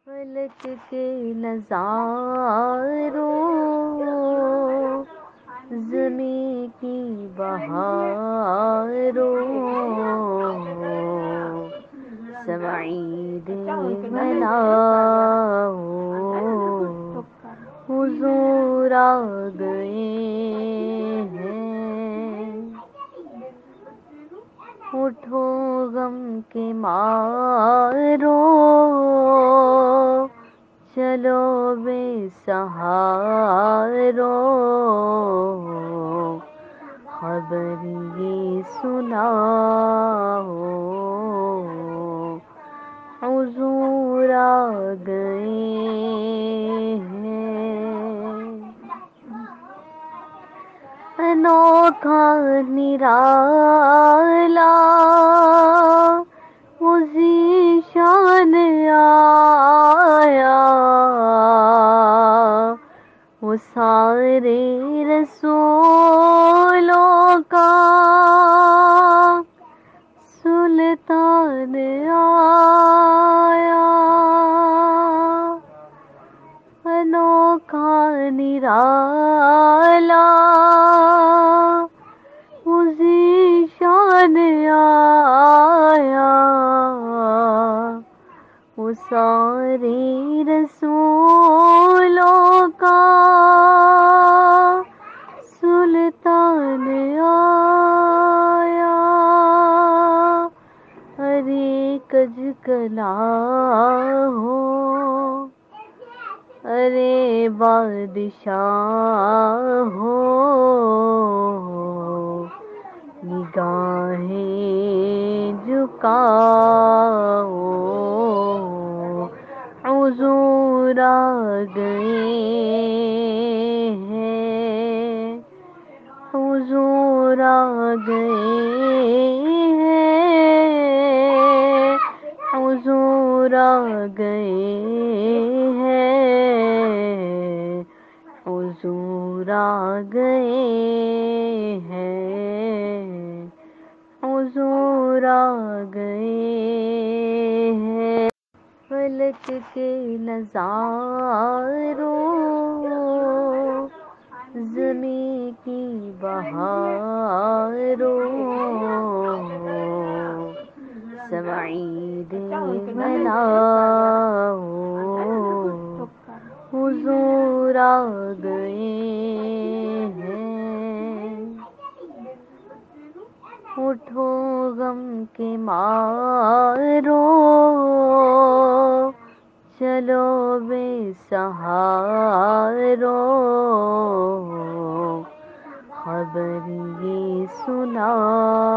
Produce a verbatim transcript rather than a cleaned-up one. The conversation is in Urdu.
فلک کے نظاروں زمیں کی بہاروں سوعید مناؤ حضور آ گئے ہیں، اٹھو غم کے مارو چلو بے سہارو خبر یہ سناؤ حضور آ گئے ہیں، انوکھا نرالا وہ ذیشان آیا، وہ سارے رسولوں کا سلطان آیا، انوکھا نرالا وہ ذیشان آیا، وہ سارے رسولوں کا سلطان آیا، ارے کج کلا ہو ارے بادشاہ ہو نگاہیں جھکاؤ حضور آ گئے ہیں، حضور آ گئے ہیں، حضور آ گئے ہیں، حضور آ گئے ہیں، حضور آ گئے ہیں، فلک کے نظاروں زمیں کی بہاروں سوعید مناؤ حضور آ گئے ہیں، اٹھو غم کے مارو چلو بے سہارو خبر یہ سناؤ